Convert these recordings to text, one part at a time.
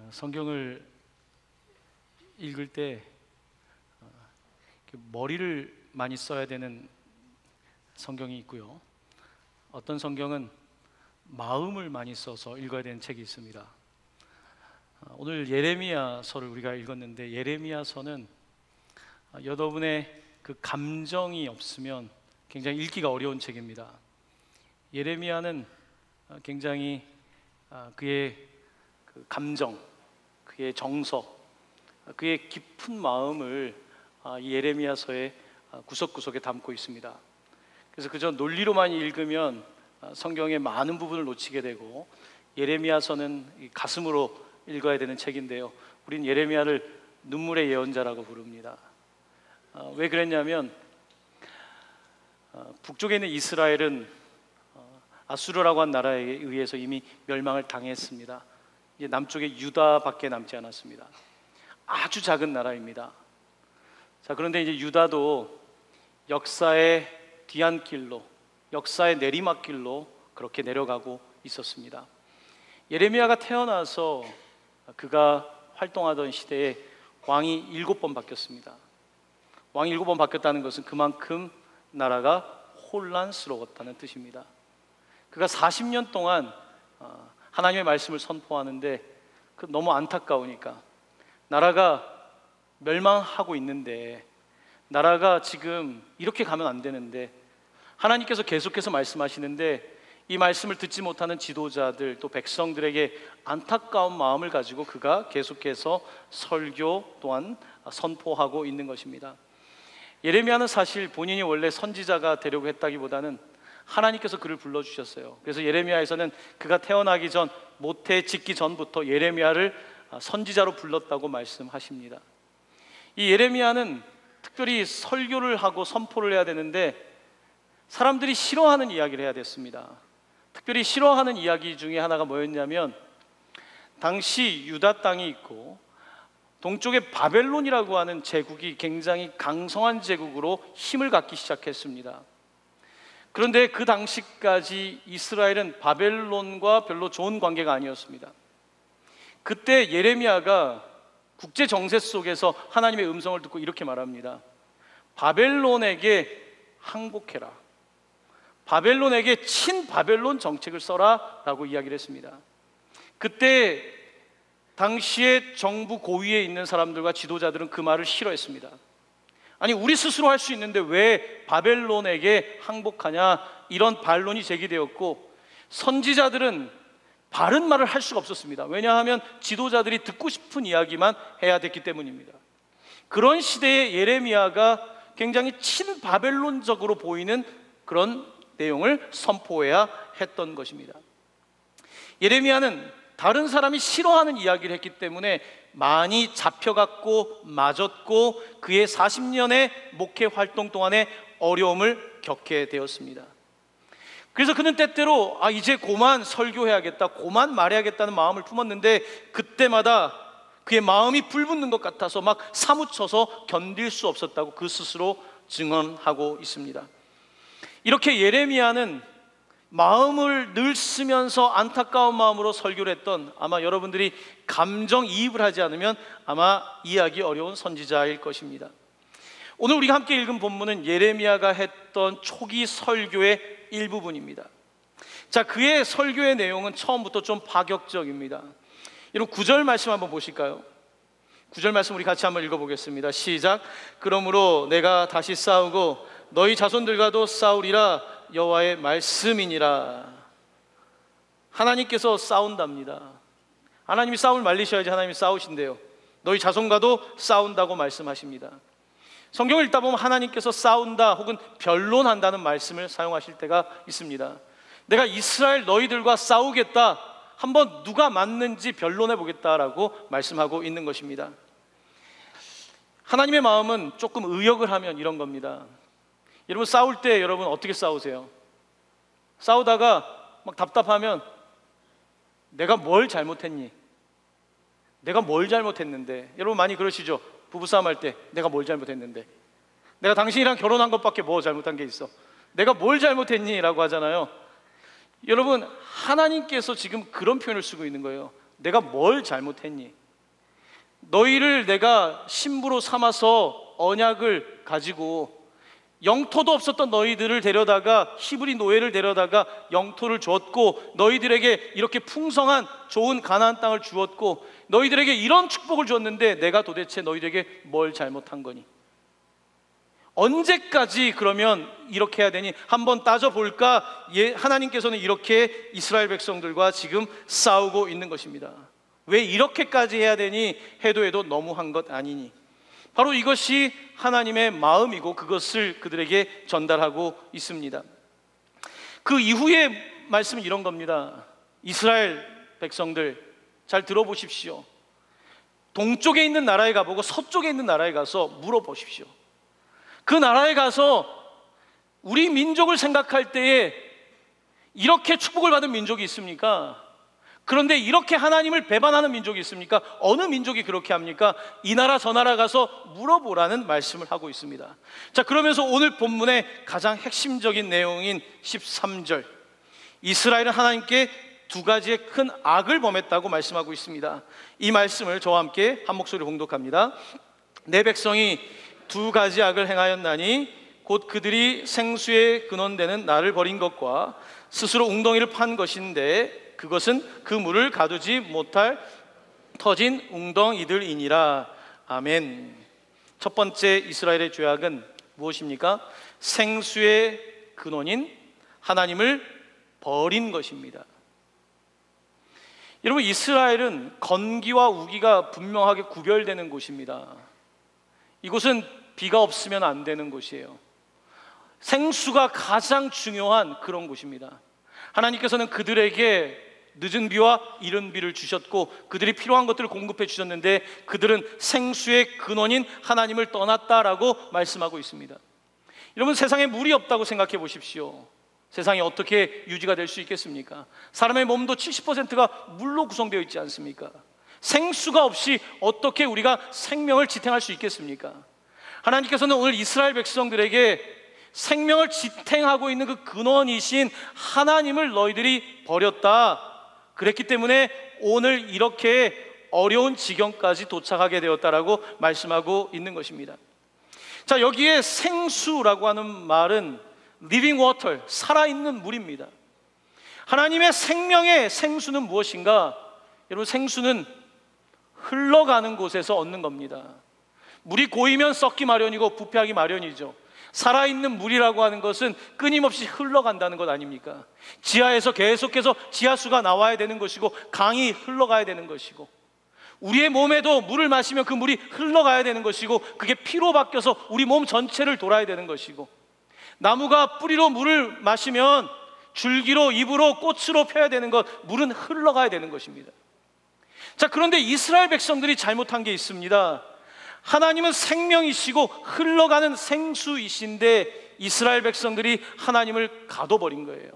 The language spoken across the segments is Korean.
성경을 읽을 때 머리를 많이 써야 되는 성경이 있고요, 어떤 성경은 마음을 많이 써서 읽어야 되는 책이 있습니다. 오늘 예레미야서를 우리가 읽었는데, 예레미야서는 여러분의 그 감정이 없으면 굉장히 읽기가 어려운 책입니다. 예레미야는 굉장히 그의 그 감정, 그의 정서, 그의 깊은 마음을 이 예레미야서의 구석구석에 담고 있습니다. 그래서 그저 논리로만 읽으면 성경의 많은 부분을 놓치게 되고, 예레미야서는 가슴으로 읽어야 되는 책인데요, 우린 예레미야를 눈물의 예언자라고 부릅니다. 왜 그랬냐면 북쪽에 있는 이스라엘은 아수르라고 한 나라에 의해서 이미 멸망을 당했습니다. 이제 남쪽에 유다밖에 남지 않았습니다. 아주 작은 나라입니다. 자, 그런데 이제 유다도 역사의 뒤안길로, 역사의 내리막길로 그렇게 내려가고 있었습니다. 예레미야가 태어나서 그가 활동하던 시대에 왕이 7번 바뀌었습니다. 왕이 7번 바뀌었다는 것은 그만큼 나라가 혼란스러웠다는 뜻입니다. 그가 40년 동안 하나님의 말씀을 선포하는데 너무 안타까우니까, 나라가 멸망하고 있는데, 나라가 지금 이렇게 가면 안 되는데, 하나님께서 계속해서 말씀하시는데 이 말씀을 듣지 못하는 지도자들, 또 백성들에게 안타까운 마음을 가지고 그가 계속해서 설교 또한 선포하고 있는 것입니다. 예레미야는 사실 본인이 원래 선지자가 되려고 했다기보다는 하나님께서 그를 불러주셨어요. 그래서 예레미야에서는 그가 태어나기 전, 모태 짓기 전부터 예레미야를 선지자로 불렀다고 말씀하십니다. 이 예레미야는 특별히 설교를 하고 선포를 해야 되는데 사람들이 싫어하는 이야기를 해야 됐습니다. 특별히 싫어하는 이야기 중에 하나가 뭐였냐면, 당시 유다 땅이 있고 동쪽에 바벨론이라고 하는 제국이 굉장히 강성한 제국으로 힘을 갖기 시작했습니다. 그런데 그 당시까지 이스라엘은 바벨론과 별로 좋은 관계가 아니었습니다. 그때 예레미야가 국제 정세 속에서 하나님의 음성을 듣고 이렇게 말합니다. 바벨론에게 항복해라, 바벨론에게 친바벨론 정책을 써라 라고 이야기를 했습니다. 그때 당시의 정부 고위에 있는 사람들과 지도자들은 그 말을 싫어했습니다. 아니, 우리 스스로 할 수 있는데 왜 바벨론에게 항복하냐, 이런 반론이 제기되었고, 선지자들은 바른 말을 할 수가 없었습니다. 왜냐하면 지도자들이 듣고 싶은 이야기만 해야 됐기 때문입니다. 그런 시대에 예레미야가 굉장히 친바벨론적으로 보이는 그런 내용을 선포해야 했던 것입니다. 예레미야는 다른 사람이 싫어하는 이야기를 했기 때문에 많이 잡혀갔고 맞았고, 그의 40년의 목회 활동 동안에 어려움을 겪게 되었습니다. 그래서 그는 때때로 이제 그만 설교해야겠다, 그만 말해야겠다는 마음을 품었는데, 그때마다 그의 마음이 불붙는 것 같아서 막 사무쳐서 견딜 수 없었다고 그 스스로 증언하고 있습니다. 이렇게 예레미야는 마음을 늘 쓰면서 안타까운 마음으로 설교를 했던, 아마 여러분들이 감정이입을 하지 않으면 아마 이해하기 어려운 선지자일 것입니다. 오늘 우리가 함께 읽은 본문은 예레미야가 했던 초기 설교의 일부분입니다. 자, 그의 설교의 내용은 처음부터 좀 파격적입니다. 여러분, 9절 말씀 한번 보실까요? 9절 말씀 우리 같이 한번 읽어보겠습니다. 시작. 그러므로 내가 다시 싸우고 너희 자손들과도 싸우리라, 여호와의 말씀이니라. 하나님께서 싸운답니다. 하나님이 싸움을 말리셔야지 하나님이 싸우신대요. 너희 자손과도 싸운다고 말씀하십니다. 성경을 읽다 보면 하나님께서 싸운다 혹은 변론한다는 말씀을 사용하실 때가 있습니다. 내가 이스라엘 너희들과 싸우겠다, 한번 누가 맞는지 변론해 보겠다라고 말씀하고 있는 것입니다. 하나님의 마음은 조금 의역을 하면 이런 겁니다. 여러분, 싸울 때 여러분 어떻게 싸우세요? 싸우다가 막 답답하면 내가 뭘 잘못했니? 내가 뭘 잘못했는데? 여러분 많이 그러시죠? 부부싸움 할 때 내가 뭘 잘못했는데? 내가 당신이랑 결혼한 것밖에 뭐 잘못한 게 있어? 내가 뭘 잘못했니? 라고 하잖아요. 여러분, 하나님께서 지금 그런 표현을 쓰고 있는 거예요. 내가 뭘 잘못했니? 너희를 내가 신부로 삼아서 언약을 가지고 영토도 없었던 너희들을 데려다가 히브리 노예를 데려다가 영토를 줬고 너희들에게 이렇게 풍성한 좋은 가나안 땅을 주었고 너희들에게 이런 축복을 줬는데 내가 도대체 너희들에게 뭘 잘못한 거니? 언제까지 그러면 이렇게 해야 되니? 한번 따져볼까? 하나님께서는 이렇게 이스라엘 백성들과 지금 싸우고 있는 것입니다. 왜 이렇게까지 해야 되니? 해도 너무한 것 아니니? 바로 이것이 하나님의 마음이고 그것을 그들에게 전달하고 있습니다. 그 이후의 말씀은 이런 겁니다. 이스라엘 백성들 잘 들어보십시오. 동쪽에 있는 나라에 가보고 서쪽에 있는 나라에 가서 물어보십시오. 그 나라에 가서 우리 민족을 생각할 때에 이렇게 축복을 받은 민족이 있습니까? 그런데 이렇게 하나님을 배반하는 민족이 있습니까? 어느 민족이 그렇게 합니까? 이 나라 저 나라 가서 물어보라는 말씀을 하고 있습니다. 자, 그러면서 오늘 본문의 가장 핵심적인 내용인 13절, 이스라엘은 하나님께 두 가지의 큰 악을 범했다고 말씀하고 있습니다. 이 말씀을 저와 함께 한 목소리로 봉독합니다. 내 백성이 두 가지 악을 행하였나니 곧 그들이 생수의 근원되는 나를 버린 것과 스스로 웅덩이를 판 것인데 그것은 그 물을 가두지 못할 터진 웅덩이들이니라. 아멘. 첫 번째 이스라엘의 죄악은 무엇입니까? 생수의 근원인 하나님을 버린 것입니다. 여러분, 이스라엘은 건기와 우기가 분명하게 구별되는 곳입니다. 이곳은 비가 없으면 안 되는 곳이에요. 생수가 가장 중요한 그런 곳입니다. 하나님께서는 그들에게 늦은 비와 이른 비를 주셨고 그들이 필요한 것들을 공급해 주셨는데 그들은 생수의 근원인 하나님을 떠났다라고 말씀하고 있습니다. 여러분, 세상에 물이 없다고 생각해 보십시오. 세상이 어떻게 유지가 될 수 있겠습니까? 사람의 몸도 70%가 물로 구성되어 있지 않습니까? 생수가 없이 어떻게 우리가 생명을 지탱할 수 있겠습니까? 하나님께서는 오늘 이스라엘 백성들에게 생명을 지탱하고 있는 그 근원이신 하나님을 너희들이 버렸다. 그랬기 때문에 오늘 이렇게 어려운 지경까지 도착하게 되었다라고 말씀하고 있는 것입니다. 자, 여기에 생수라고 하는 말은 living water, 살아있는 물입니다. 하나님의 생명의 생수는 무엇인가? 여러분, 생수는 흘러가는 곳에서 얻는 겁니다. 물이 고이면 썩기 마련이고 부패하기 마련이죠. 살아있는 물이라고 하는 것은 끊임없이 흘러간다는 것 아닙니까? 지하에서 계속해서 지하수가 나와야 되는 것이고 강이 흘러가야 되는 것이고 우리의 몸에도 물을 마시면 그 물이 흘러가야 되는 것이고 그게 피로 바뀌어서 우리 몸 전체를 돌아야 되는 것이고 나무가 뿌리로 물을 마시면 줄기로 잎으로 꽃으로 펴야 되는 것, 물은 흘러가야 되는 것입니다. 자, 그런데 이스라엘 백성들이 잘못한 게 있습니다. 하나님은 생명이시고 흘러가는 생수이신데 이스라엘 백성들이 하나님을 가둬버린 거예요.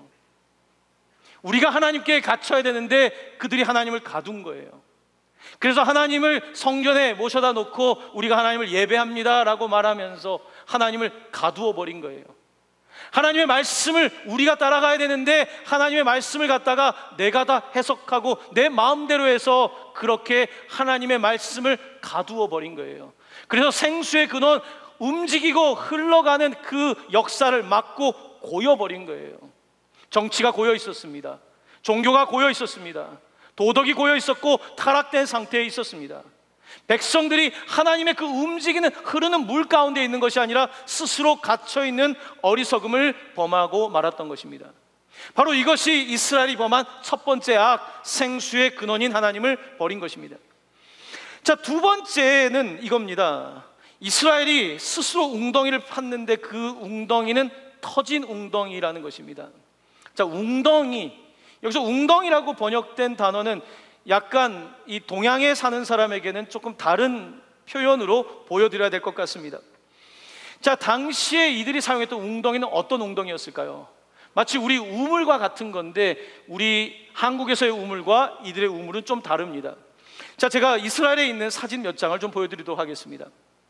우리가 하나님께 갇혀야 되는데 그들이 하나님을 가둔 거예요. 그래서 하나님을 성전에 모셔다 놓고 우리가 하나님을 예배합니다라고 말하면서 하나님을 가두어 버린 거예요. 하나님의 말씀을 우리가 따라가야 되는데 하나님의 말씀을 갖다가 내가 다 해석하고 내 마음대로 해서 그렇게 하나님의 말씀을 가두어 버린 거예요. 그래서 생수의 근원, 움직이고 흘러가는 그 역사를 막고 고여버린 거예요. 정치가 고여 있었습니다. 종교가 고여 있었습니다. 도덕이 고여 있었고 타락된 상태에 있었습니다. 백성들이 하나님의 그 움직이는 흐르는 물 가운데 있는 것이 아니라 스스로 갇혀있는 어리석음을 범하고 말았던 것입니다. 바로 이것이 이스라엘이 범한 첫 번째 악, 생수의 근원인 하나님을 버린 것입니다. 자, 두 번째는 이겁니다. 이스라엘이 스스로 웅덩이를 팠는데 그 웅덩이는 터진 웅덩이라는 것입니다. 자, 웅덩이, 여기서 웅덩이라고 번역된 단어는 약간 이 동양에 사는 사람에게는 조금 다른 표현으로 보여드려야 될 것 같습니다. 자, 당시에 이들이 사용했던 웅덩이는 어떤 웅덩이였을까요? 마치 우리 우물과 같은 건데 우리 한국에서의 우물과 이들의 우물은 좀 다릅니다. 자, 제가 이스라엘에 있는 사진 몇 장을 좀 보여드리도록 하겠습니다.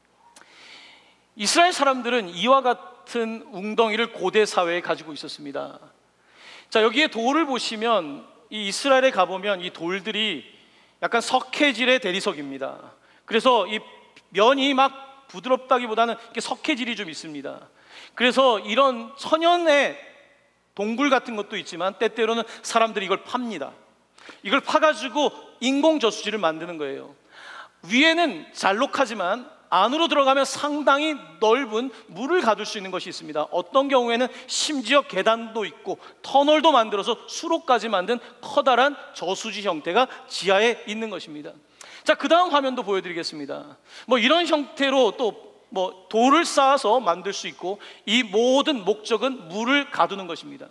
이스라엘 사람들은 이와 같은 웅덩이를 고대 사회에 가지고 있었습니다. 자, 여기에 돌을 보시면 이 이스라엘에 가보면 이 돌들이 약간 석회질의 대리석입니다. 그래서 이 면이 막 부드럽다기보다는 이렇게 석회질이 좀 있습니다. 그래서 이런 천연의 동굴 같은 것도 있지만 때때로는 사람들이 이걸 팝니다. 이걸 파가지고 인공 저수지를 만드는 거예요. 위에는 잘록하지만 안으로 들어가면 상당히 넓은 물을 가둘 수 있는 것이 있습니다. 어떤 경우에는 심지어 계단도 있고 터널도 만들어서 수로까지 만든 커다란 저수지 형태가 지하에 있는 것입니다. 자, 그 다음 화면도 보여드리겠습니다. 이런 형태로 또 돌을 쌓아서 만들 수 있고, 이 모든 목적은 물을 가두는 것입니다.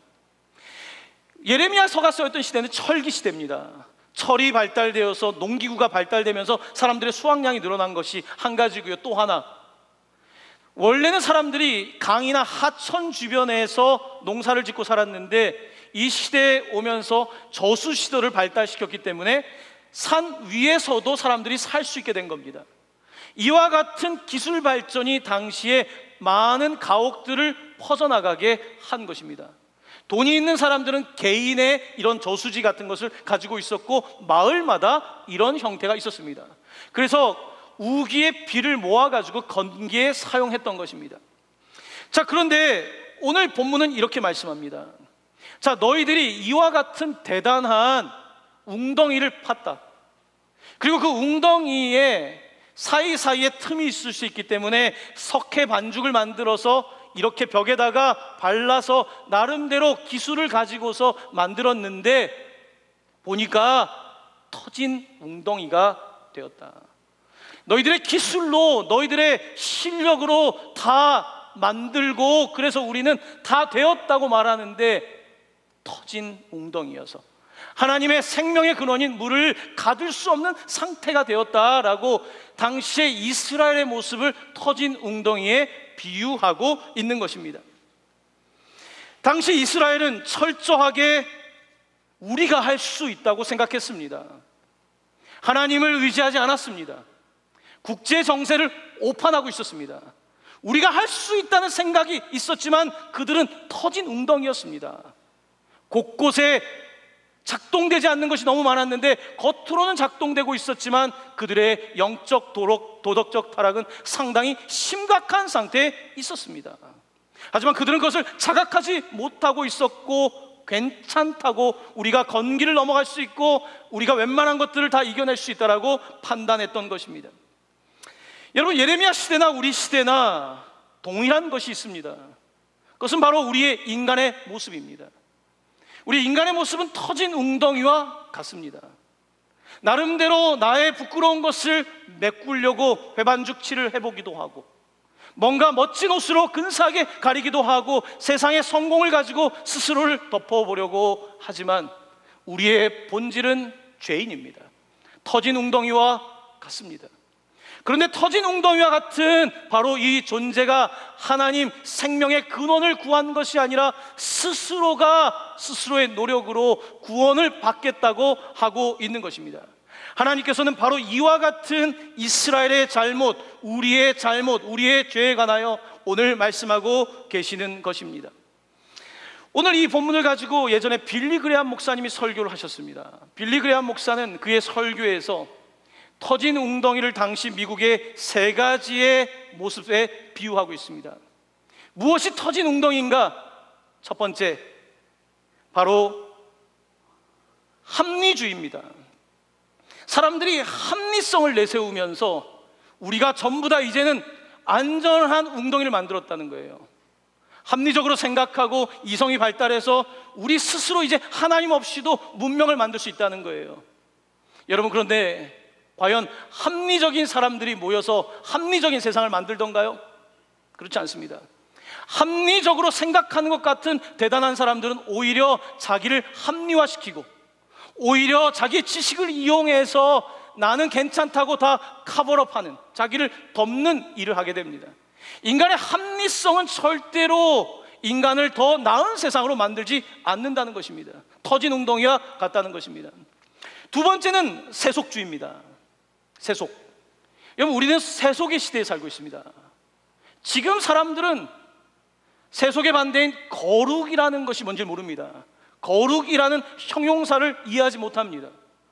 예레미야서가 쓰였던 시대는 철기 시대입니다. 철이 발달되어서 농기구가 발달되면서 사람들의 수확량이 늘어난 것이 한 가지고요. 또 하나, 원래는 사람들이 강이나 하천 주변에서 농사를 짓고 살았는데 이 시대에 오면서 저수 시설을 발달시켰기 때문에 산 위에서도 사람들이 살 수 있게 된 겁니다. 이와 같은 기술 발전이 당시에 많은 가옥들을 퍼져나가게 한 것입니다. 돈이 있는 사람들은 개인의 이런 저수지 같은 것을 가지고 있었고 마을마다 이런 형태가 있었습니다. 그래서 우기의 비를 모아가지고 건기에 사용했던 것입니다. 자, 그런데 오늘 본문은 이렇게 말씀합니다. 자, 너희들이 이와 같은 대단한 웅덩이를 팠다. 그리고 그 웅덩이에 사이사이에 틈이 있을 수 있기 때문에 석회 반죽을 만들어서 이렇게 벽에다가 발라서 나름대로 기술을 가지고서 만들었는데 보니까 터진 웅덩이가 되었다. 너희들의 기술로, 너희들의 실력으로 다 만들고 그래서 우리는 다 되었다고 말하는데 터진 웅덩이여서 하나님의 생명의 근원인 물을 가둘 수 없는 상태가 되었다라고 당시의 이스라엘의 모습을 터진 웅덩이에 비유하고 있는 것입니다. 당시 이스라엘은 철저하게 우리가 할 수 있다고 생각했습니다. 하나님을 의지하지 않았습니다. 국제 정세를 오판하고 있었습니다. 우리가 할 수 있다는 생각이 있었지만 그들은 터진 웅덩이였습니다. 곳곳에 작동되지 않는 것이 너무 많았는데 겉으로는 작동되고 있었지만 그들의 영적 도덕적 타락은 상당히 심각한 상태에 있었습니다. 하지만 그들은 그것을 자각하지 못하고 있었고 괜찮다고, 우리가 건기를 넘어갈 수 있고 우리가 웬만한 것들을 다 이겨낼 수 있다라고 판단했던 것입니다. 여러분, 예레미야 시대나 우리 시대나 동일한 것이 있습니다. 그것은 바로 우리의 인간의 모습입니다. 우리 인간의 모습은 터진 웅덩이와 같습니다. 나름대로 나의 부끄러운 것을 메꾸려고 배반죽칠을 해보기도 하고 뭔가 멋진 옷으로 근사하게 가리기도 하고 세상의 성공을 가지고 스스로를 덮어보려고 하지만 우리의 본질은 죄인입니다. 터진 웅덩이와 같습니다. 그런데 터진 웅덩이와 같은 바로 이 존재가 하나님 생명의 근원을 구한 것이 아니라 스스로가 스스로의 노력으로 구원을 받겠다고 하고 있는 것입니다. 하나님께서는 바로 이와 같은 이스라엘의 잘못, 우리의 잘못, 우리의 죄에 관하여 오늘 말씀하고 계시는 것입니다. 오늘 이 본문을 가지고 예전에 빌리 그레함 목사님이 설교를 하셨습니다. 빌리 그레함 목사는 그의 설교에서 터진 웅덩이를 당시 미국의 세 가지의 모습에 비유하고 있습니다. 무엇이 터진 웅덩이인가? 첫 번째, 바로 합리주의입니다. 사람들이 합리성을 내세우면서 우리가 전부 다 이제는 안전한 웅덩이를 만들었다는 거예요. 합리적으로 생각하고 이성이 발달해서 우리 스스로 이제 하나님 없이도 문명을 만들 수 있다는 거예요. 여러분, 그런데 과연 합리적인 사람들이 모여서 합리적인 세상을 만들던가요? 그렇지 않습니다. 합리적으로 생각하는 것 같은 대단한 사람들은 오히려 자기를 합리화시키고 오히려 자기의 지식을 이용해서 나는 괜찮다고 다 커버업하는, 자기를 덮는 일을 하게 됩니다. 인간의 합리성은 절대로 인간을 더 나은 세상으로 만들지 않는다는 것입니다. 터진 웅덩이와 같다는 것입니다. 두 번째는 세속주의입니다. 세속. 여러분, 우리는 세속의 시대에 살고 있습니다. 지금 사람들은 세속의 반대인 거룩이라는 것이 뭔지 모릅니다. 거룩이라는 형용사를 이해하지 못합니다.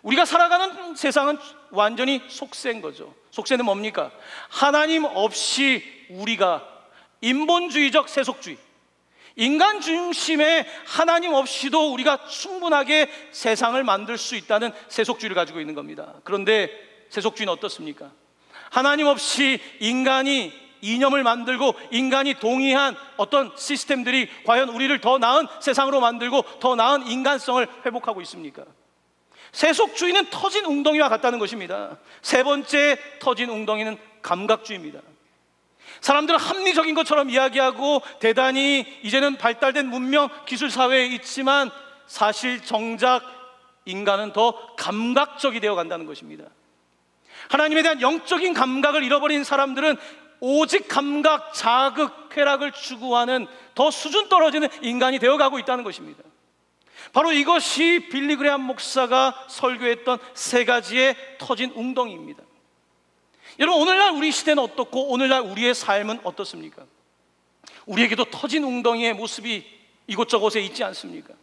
우리가 살아가는 세상은 완전히 속세인 거죠. 속세는 뭡니까? 하나님 없이 우리가 인본주의적 세속주의, 인간 중심의 하나님 없이도 우리가 충분하게 세상을 만들 수 있다는 세속주의를 가지고 있는 겁니다. 그런데 세속주의는 어떻습니까? 하나님 없이 인간이 이념을 만들고 인간이 동의한 어떤 시스템들이 과연 우리를 더 나은 세상으로 만들고 더 나은 인간성을 회복하고 있습니까? 세속주의는 터진 웅덩이와 같다는 것입니다. 세 번째 터진 웅덩이는 감각주의입니다. 사람들은 합리적인 것처럼 이야기하고 대단히 이제는 발달된 문명 기술 사회에 있지만 사실 정작 인간은 더 감각적이 되어 간다는 것입니다. 하나님에 대한 영적인 감각을 잃어버린 사람들은 오직 감각, 자극, 쾌락을 추구하는 더 수준 떨어지는 인간이 되어가고 있다는 것입니다. 바로 이것이 빌리 그레함 목사가 설교했던 세 가지의 터진 웅덩이입니다. 여러분, 오늘날 우리 시대는 어떻고 오늘날 우리의 삶은 어떻습니까? 우리에게도 터진 웅덩이의 모습이 이곳저곳에 있지 않습니까?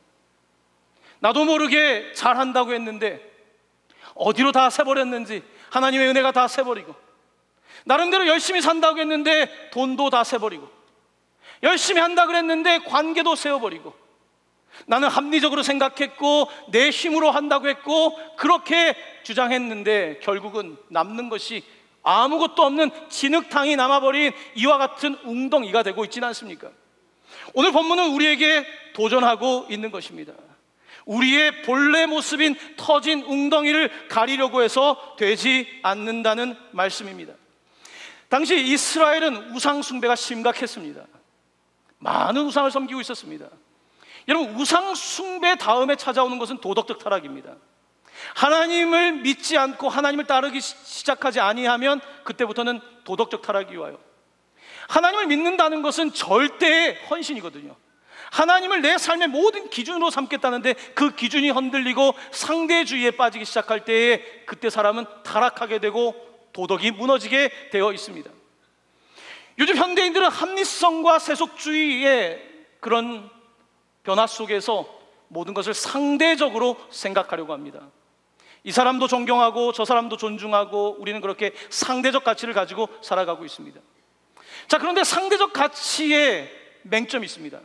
나도 모르게 잘한다고 했는데 어디로 다 새버렸는지 하나님의 은혜가 다 새버리고, 나름대로 열심히 산다고 했는데 돈도 다 새버리고, 열심히 한다 그랬는데 관계도 세워버리고, 나는 합리적으로 생각했고 내 힘으로 한다고 했고 그렇게 주장했는데 결국은 남는 것이 아무것도 없는 진흙탕이 남아버린 이와 같은 웅덩이가 되고 있지는 않습니까? 오늘 본문은 우리에게 도전하고 있는 것입니다. 우리의 본래 모습인 터진 웅덩이를 가리려고 해서 되지 않는다는 말씀입니다. 당시 이스라엘은 우상 숭배가 심각했습니다. 많은 우상을 섬기고 있었습니다. 여러분, 우상 숭배 다음에 찾아오는 것은 도덕적 타락입니다. 하나님을 믿지 않고 하나님을 따르기 시작하지 아니하면 그때부터는 도덕적 타락이 와요. 하나님을 믿는다는 것은 절대의 헌신이거든요. 하나님을 내 삶의 모든 기준으로 삼겠다는데 그 기준이 흔들리고 상대주의에 빠지기 시작할 때에 그때 사람은 타락하게 되고 도덕이 무너지게 되어 있습니다. 요즘 현대인들은 합리성과 세속주의의 그런 변화 속에서 모든 것을 상대적으로 생각하려고 합니다. 이 사람도 존경하고 저 사람도 존중하고 우리는 그렇게 상대적 가치를 가지고 살아가고 있습니다. 자, 그런데 상대적 가치에 맹점이 있습니다.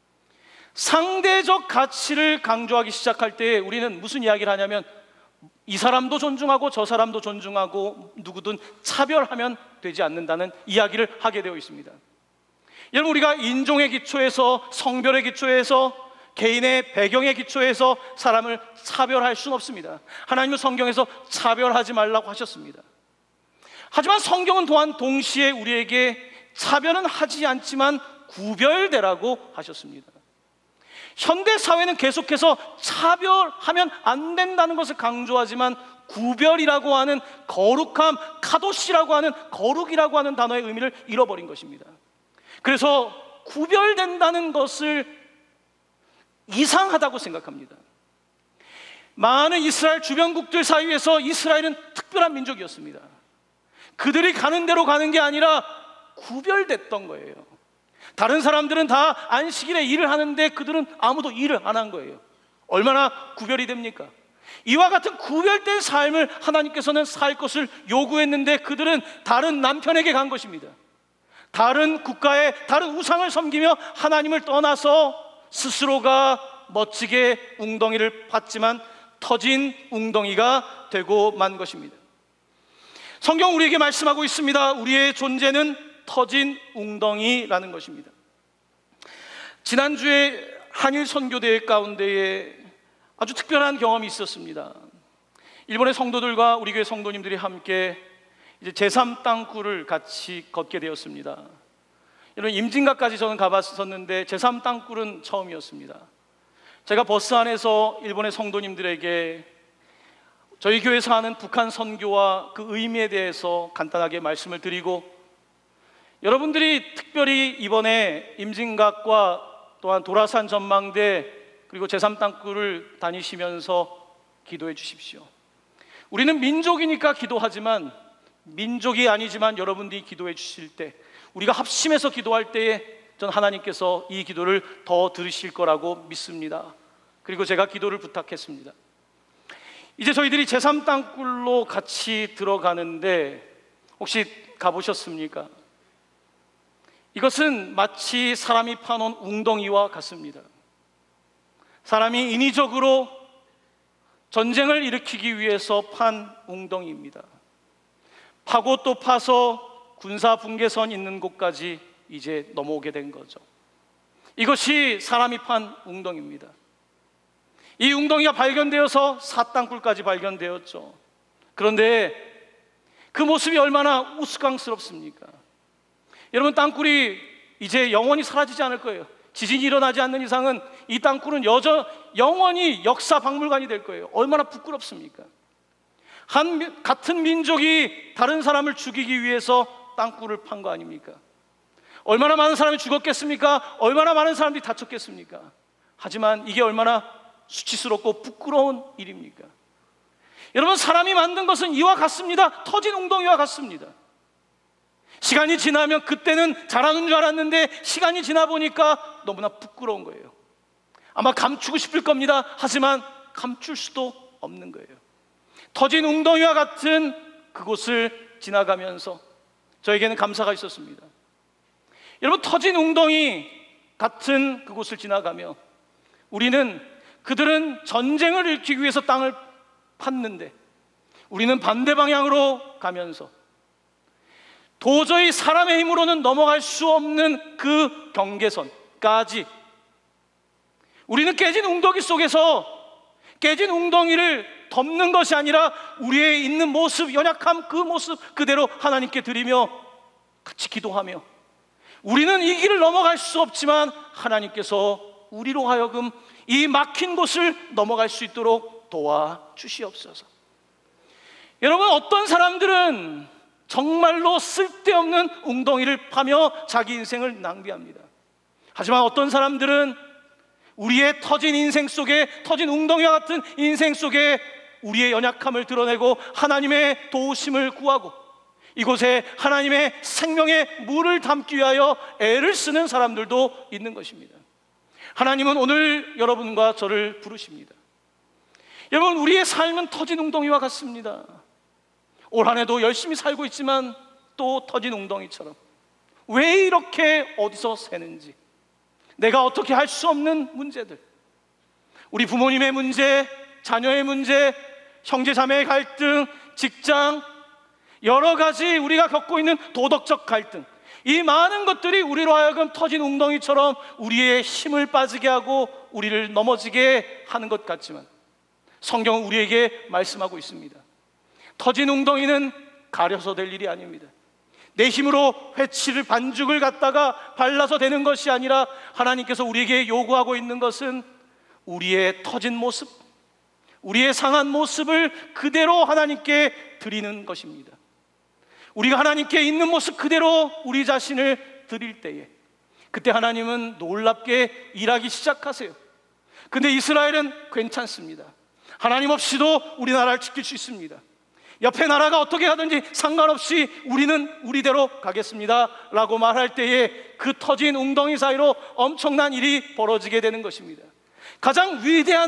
상대적 가치를 강조하기 시작할 때 우리는 무슨 이야기를 하냐면 이 사람도 존중하고 저 사람도 존중하고 누구든 차별하면 되지 않는다는 이야기를 하게 되어 있습니다. 여러분, 우리가 인종의 기초에서, 성별의 기초에서, 개인의 배경의 기초에서 사람을 차별할 수는 없습니다. 하나님은 성경에서 차별하지 말라고 하셨습니다. 하지만 성경은 또한 동시에 우리에게 차별은 하지 않지만 구별되라고 하셨습니다. 현대 사회는 계속해서 차별하면 안 된다는 것을 강조하지만 구별이라고 하는 거룩함, 카도시라고 하는 거룩이라고 하는 단어의 의미를 잃어버린 것입니다. 그래서 구별된다는 것을 이상하다고 생각합니다. 많은 이스라엘 주변국들 사이에서 이스라엘은 특별한 민족이었습니다. 그들이 가는 대로 가는 게 아니라 구별됐던 거예요. 다른 사람들은 다 안식일에 일을 하는데 그들은 아무도 일을 안 한 거예요. 얼마나 구별이 됩니까? 이와 같은 구별된 삶을 하나님께서는 살 것을 요구했는데 그들은 다른 남편에게 간 것입니다. 다른 국가의 다른 우상을 섬기며 하나님을 떠나서 스스로가 멋지게 웅덩이를 팠지만 터진 웅덩이가 되고 만 것입니다. 성경 우리에게 말씀하고 있습니다. 우리의 존재는 터진 웅덩이라는 것입니다. 지난주에 한일 선교대회 가운데에 아주 특별한 경험이 있었습니다. 일본의 성도들과 우리 교회 성도님들이 함께 이제 제3땅굴을 같이 걷게 되었습니다. 여러분, 임진각까지 저는 가봤었는데 제3땅굴은 처음이었습니다. 제가 버스 안에서 일본의 성도님들에게 저희 교회에서 하는 북한 선교와 그 의미에 대해서 간단하게 말씀을 드리고, 여러분들이 특별히 이번에 임진각과 또한 도라산 전망대 그리고 제3땅굴을 다니시면서 기도해 주십시오. 우리는 민족이니까 기도하지만 민족이 아니지만 여러분들이 기도해 주실 때, 우리가 합심해서 기도할 때에 전 하나님께서 이 기도를 더 들으실 거라고 믿습니다. 그리고 제가 기도를 부탁했습니다. 이제 저희들이 제3땅굴로 같이 들어가는데 혹시 가보셨습니까? 이것은 마치 사람이 파놓은 웅덩이와 같습니다. 사람이 인위적으로 전쟁을 일으키기 위해서 판 웅덩이입니다. 파고 또 파서 군사 분계선 있는 곳까지 이제 넘어오게 된 거죠. 이것이 사람이 판 웅덩이입니다. 이 웅덩이가 발견되어서 사땅굴까지 발견되었죠. 그런데 그 모습이 얼마나 우스꽝스럽습니까? 여러분, 땅굴이 이제 영원히 사라지지 않을 거예요. 지진이 일어나지 않는 이상은 이 땅굴은 영원히 역사 박물관이 될 거예요. 얼마나 부끄럽습니까? 같은 민족이 다른 사람을 죽이기 위해서 땅굴을 판 거 아닙니까? 얼마나 많은 사람이 죽었겠습니까? 얼마나 많은 사람들이 다쳤겠습니까? 하지만 이게 얼마나 수치스럽고 부끄러운 일입니까? 여러분, 사람이 만든 것은 이와 같습니다. 터진 웅덩이와 같습니다. 시간이 지나면 그때는 잘하는 줄 알았는데 시간이 지나 보니까 너무나 부끄러운 거예요. 아마 감추고 싶을 겁니다. 하지만 감출 수도 없는 거예요. 터진 웅덩이와 같은 그곳을 지나가면서 저에게는 감사가 있었습니다. 여러분, 터진 웅덩이 같은 그곳을 지나가며 그들은 전쟁을 일으키기 위해서 땅을 팠는데 우리는 반대 방향으로 가면서 도저히 사람의 힘으로는 넘어갈 수 없는 그 경계선까지 우리는 깨진 웅덩이 속에서 깨진 웅덩이를 덮는 것이 아니라 우리의 있는 모습, 연약함, 그 모습 그대로 하나님께 드리며 같이 기도하며 우리는 이 길을 넘어갈 수 없지만 하나님께서 우리로 하여금 이 막힌 곳을 넘어갈 수 있도록 도와주시옵소서. 여러분, 어떤 사람들은 정말로 쓸데없는 웅덩이를 파며 자기 인생을 낭비합니다. 하지만 어떤 사람들은 우리의 터진 인생 속에, 터진 웅덩이와 같은 인생 속에 우리의 연약함을 드러내고 하나님의 도우심을 구하고 이곳에 하나님의 생명의 물을 담기 위하여 애를 쓰는 사람들도 있는 것입니다. 하나님은 오늘 여러분과 저를 부르십니다. 여러분, 우리의 삶은 터진 웅덩이와 같습니다. 올 한 해도 열심히 살고 있지만 또 터진 웅덩이처럼 왜 이렇게 어디서 새는지, 내가 어떻게 할 수 없는 문제들, 우리 부모님의 문제, 자녀의 문제, 형제자매의 갈등, 직장, 여러 가지 우리가 겪고 있는 도덕적 갈등, 이 많은 것들이 우리로 하여금 터진 웅덩이처럼 우리의 힘을 빠지게 하고 우리를 넘어지게 하는 것 같지만 성경은 우리에게 말씀하고 있습니다. 터진 웅덩이는 가려서 될 일이 아닙니다. 내 힘으로 회치를 반죽을 갖다가 발라서 되는 것이 아니라 하나님께서 우리에게 요구하고 있는 것은 우리의 터진 모습, 우리의 상한 모습을 그대로 하나님께 드리는 것입니다. 우리가 하나님께 있는 모습 그대로 우리 자신을 드릴 때에 그때 하나님은 놀랍게 일하기 시작하세요. 근데 이스라엘은 괜찮습니다. 하나님 없이도 우리나라를 지킬 수 있습니다. 옆에 나라가 어떻게 하든지 상관없이 우리는 우리대로 가겠습니다 라고 말할 때에 그 터진 웅덩이 사이로 엄청난 일이 벌어지게 되는 것입니다. 가장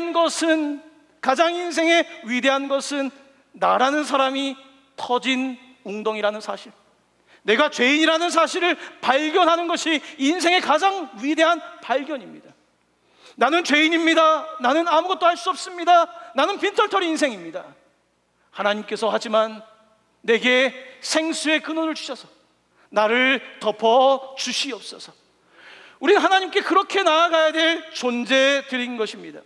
인생의 위대한 것은 나라는 사람이 터진 웅덩이라는 사실, 내가 죄인이라는 사실을 발견하는 것이 인생의 가장 위대한 발견입니다. 나는 죄인입니다. 나는 아무것도 할 수 없습니다. 나는 빈털터리 인생입니다. 하나님께서 하지만 내게 생수의 근원을 주셔서 나를 덮어 주시옵소서. 우리는 하나님께 그렇게 나아가야 될 존재들인 것입니다.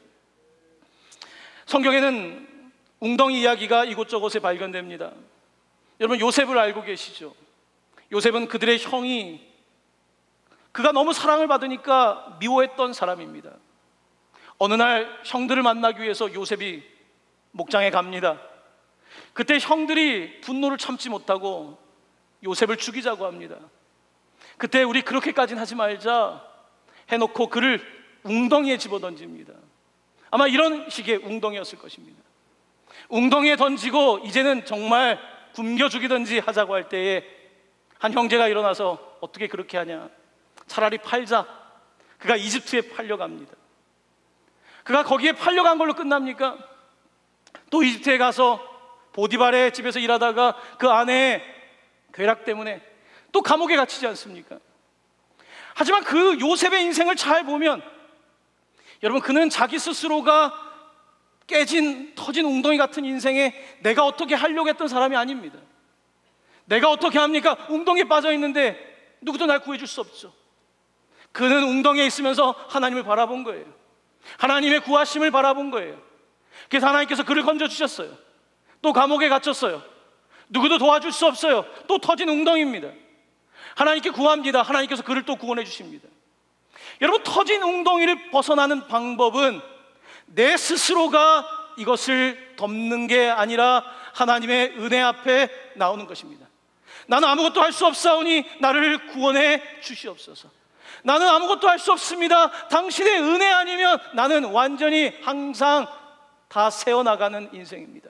성경에는 웅덩이 이야기가 이곳저곳에 발견됩니다. 여러분, 요셉을 알고 계시죠? 요셉은 그들의 형이 그가 너무 사랑을 받으니까 미워했던 사람입니다. 어느 날 형들을 만나기 위해서 요셉이 목장에 갑니다. 그때 형들이 분노를 참지 못하고 요셉을 죽이자고 합니다. 그때 우리 그렇게까지는 하지 말자 해놓고 그를 웅덩이에 집어던집니다. 아마 이런 식의 웅덩이였을 것입니다. 웅덩이에 던지고 이제는 정말 굶겨 죽이든지 하자고 할 때에 한 형제가 일어나서 어떻게 그렇게 하냐, 차라리 팔자. 그가 이집트에 팔려갑니다. 그가 거기에 팔려간 걸로 끝납니까? 또 이집트에 가서 보디발의 집에서 일하다가 그 아내의 괴락 때문에 또 감옥에 갇히지 않습니까? 하지만 그 요셉의 인생을 잘 보면 여러분, 그는 자기 스스로가 깨진 터진 웅덩이 같은 인생에 내가 어떻게 하려고 했던 사람이 아닙니다. 내가 어떻게 합니까? 웅덩이에 빠져 있는데 누구도 날 구해줄 수 없죠. 그는 웅덩이에 있으면서 하나님을 바라본 거예요. 하나님의 구하심을 바라본 거예요. 그래서 하나님께서 그를 건져주셨어요. 또 감옥에 갇혔어요. 누구도 도와줄 수 없어요. 또 터진 웅덩이입니다. 하나님께 구합니다. 하나님께서 그를 또 구원해 주십니다. 여러분, 터진 웅덩이를 벗어나는 방법은 내 스스로가 이것을 덮는 게 아니라 하나님의 은혜 앞에 나오는 것입니다. 나는 아무것도 할 수 없사오니 나를 구원해 주시옵소서. 나는 아무것도 할 수 없습니다. 당신의 은혜 아니면 나는 완전히 항상 다 세워나가는 인생입니다.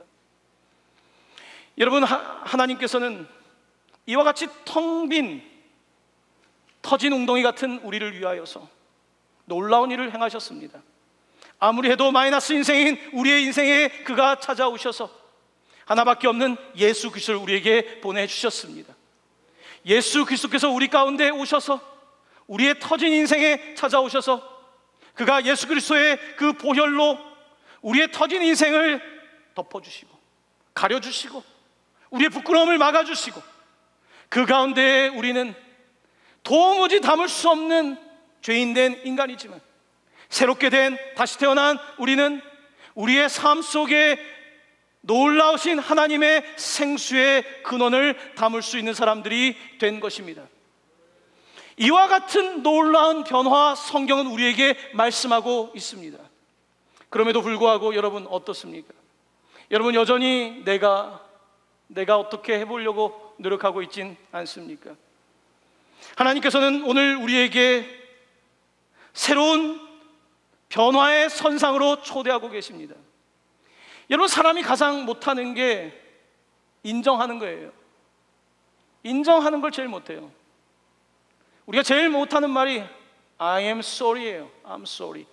여러분, 하나님께서는 이와 같이 텅 빈 터진 웅덩이 같은 우리를 위하여서 놀라운 일을 행하셨습니다. 아무리 해도 마이너스 인생인 우리의 인생에 그가 찾아오셔서 하나밖에 없는 예수 그리스도를 우리에게 보내주셨습니다. 예수 그리스도께서 우리 가운데 오셔서 우리의 터진 인생에 찾아오셔서 그가 예수 그리스도의 그 보혈로 우리의 터진 인생을 덮어주시고 가려주시고 우리의 부끄러움을 막아주시고 그 가운데 우리는 도무지 담을 수 없는 죄인된 인간이지만 새롭게 된 다시 태어난 우리는 우리의 삶 속에 놀라우신 하나님의 생수의 근원을 담을 수 있는 사람들이 된 것입니다. 이와 같은 놀라운 변화 성경은 우리에게 말씀하고 있습니다. 그럼에도 불구하고 여러분 어떻습니까? 여러분 여전히 내가 어떻게 해보려고 노력하고 있진 않습니까? 하나님께서는 오늘 우리에게 새로운 변화의 선상으로 초대하고 계십니다. 여러분, 사람이 가장 못하는 게 인정하는 거예요. 인정하는 걸 제일 못해요. 우리가 제일 못하는 말이 I am sorry예요. I'm sorry.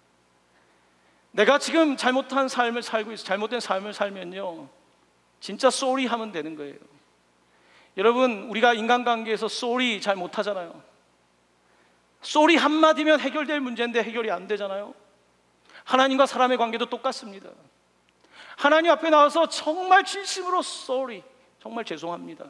내가 지금 잘못한 삶을 살고 있어, 잘못된 삶을 살면요 진짜 sorry 하면 되는 거예요. 여러분, 우리가 인간관계에서 sorry 잘 못하잖아요. sorry 한마디면 해결될 문제인데 해결이 안 되잖아요. 하나님과 사람의 관계도 똑같습니다. 하나님 앞에 나와서 정말 진심으로 sorry, 정말 죄송합니다.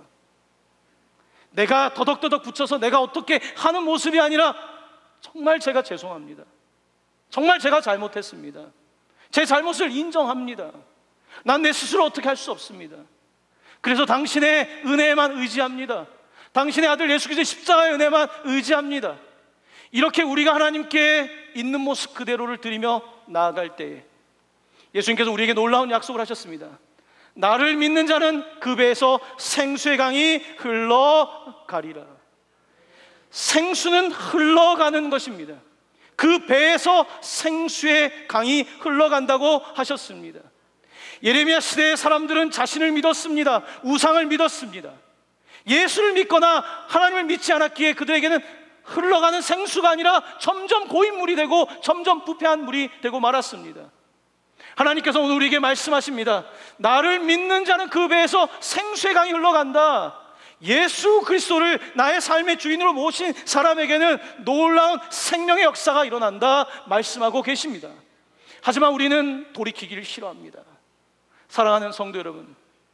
내가 더덕더덕 붙여서 내가 어떻게 하는 모습이 아니라 정말 제가 죄송합니다. 정말 제가 잘못했습니다. 제 잘못을 인정합니다. 난 내 스스로 어떻게 할 수 없습니다. 그래서 당신의 은혜에만 의지합니다. 당신의 아들 예수 그리스도의 십자가의 은혜만 의지합니다. 이렇게 우리가 하나님께 있는 모습 그대로를 드리며 나아갈 때에 예수님께서 우리에게 놀라운 약속을 하셨습니다. 나를 믿는 자는 그 배에서 생수의 강이 흘러가리라. 생수는 흘러가는 것입니다. 그 배에서 생수의 강이 흘러간다고 하셨습니다. 예레미야 시대의 사람들은 자신을 믿었습니다. 우상을 믿었습니다. 예수를 믿거나 하나님을 믿지 않았기에 그들에게는 흘러가는 생수가 아니라 점점 고인물이 되고 점점 부패한 물이 되고 말았습니다. 하나님께서 오늘 우리에게 말씀하십니다. 나를 믿는 자는 그 배에서 생수의 강이 흘러간다. 예수 그리스도를 나의 삶의 주인으로 모신 사람에게는 놀라운 생명의 역사가 일어난다 말씀하고 계십니다. 하지만 우리는 돌이키기를 싫어합니다. 사랑하는 성도 여러분,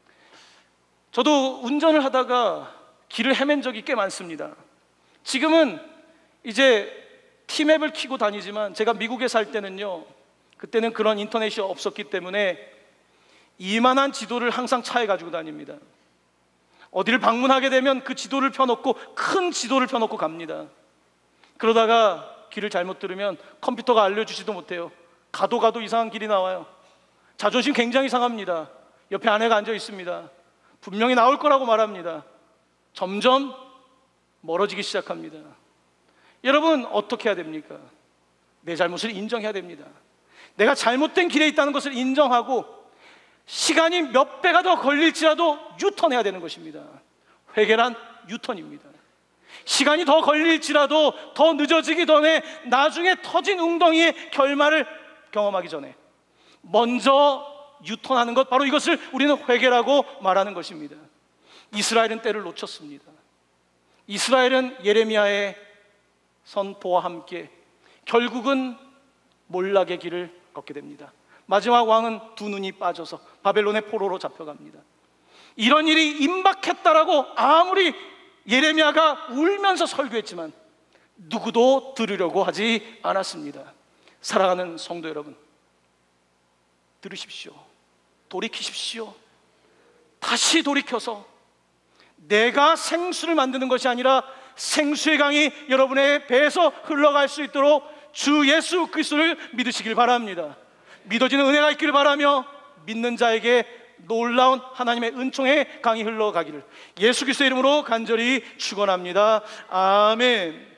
저도 운전을 하다가 길을 헤맨 적이 꽤 많습니다. 지금은 이제 티맵을 켜고 다니지만 제가 미국에 살 때는요, 그때는 그런 인터넷이 없었기 때문에 이만한 지도를 항상 차에 가지고 다닙니다. 어디를 방문하게 되면 그 지도를 펴놓고 큰 지도를 펴놓고 갑니다. 그러다가 길을 잘못 들으면 컴퓨터가 알려주지도 못해요. 가도 이상한 길이 나와요. 자존심 굉장히 상합니다. 옆에 아내가 앉아 있습니다. 분명히 나올 거라고 말합니다. 점점 멀어지기 시작합니다. 여러분 어떻게 해야 됩니까? 내 잘못을 인정해야 됩니다. 내가 잘못된 길에 있다는 것을 인정하고 시간이 몇 배가 더 걸릴지라도 유턴해야 되는 것입니다. 회개란 유턴입니다. 시간이 더 걸릴지라도 더 늦어지기 전에 나중에 터진 웅덩이의 결말을 경험하기 전에 먼저 유턴하는 것, 바로 이것을 우리는 회개라고 말하는 것입니다. 이스라엘은 때를 놓쳤습니다. 이스라엘은 예레미야의 선포와 함께 결국은 몰락의 길을 걷게 됩니다. 마지막 왕은 두 눈이 빠져서 바벨론의 포로로 잡혀갑니다. 이런 일이 임박했다라고 아무리 예레미야가 울면서 설교했지만 누구도 들으려고 하지 않았습니다. 사랑하는 성도 여러분, 들으십시오. 돌이키십시오. 다시 돌이켜서 내가 생수를 만드는 것이 아니라 생수의 강이 여러분의 배에서 흘러갈 수 있도록 주 예수 그리스도를 믿으시길 바랍니다. 믿어지는 은혜가 있기를 바라며 믿는 자에게 놀라운 하나님의 은총의 강이 흘러가기를 예수 그리스도의 이름으로 간절히 축원합니다. 아멘.